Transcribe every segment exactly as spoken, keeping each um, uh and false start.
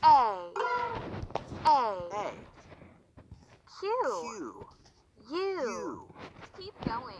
A. A. A. Q. Q. U. U. Keep going.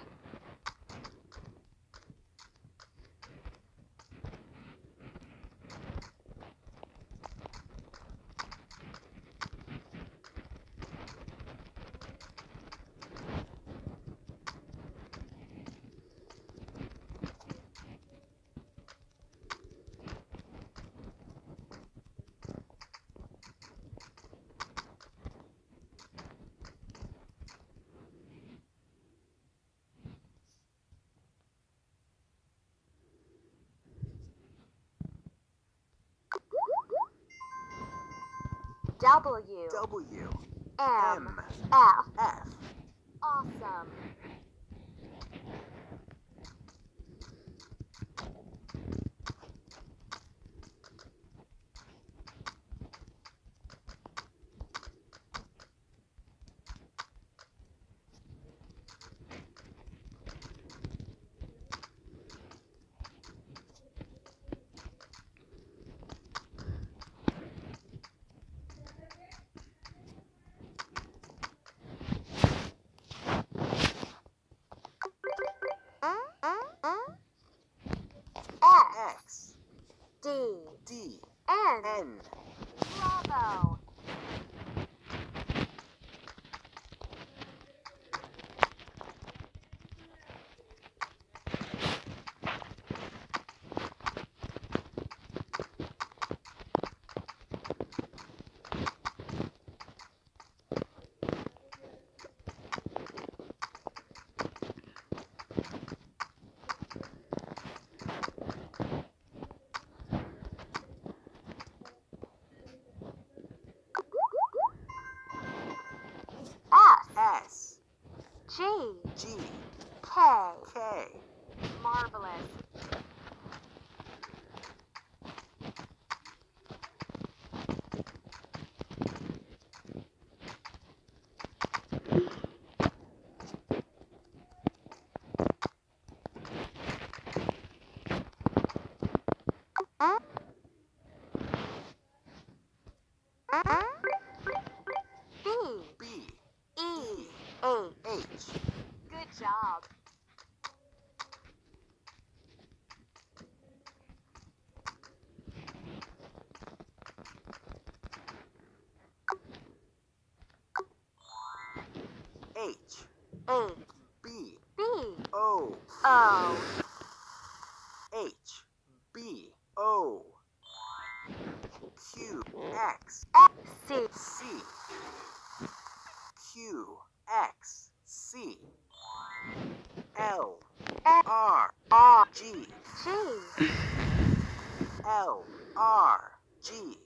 W. W. M. M. F. F. Awesome. X. X. D. D. N. N. Bravo. S. S. G. G. K. K. Marvelous. B. B. E. H. H. Good job. H. H. B. B. O. O. H. B. O. Q. X. C. C. Q. X. C. L. R. R. G. G. L. R. G.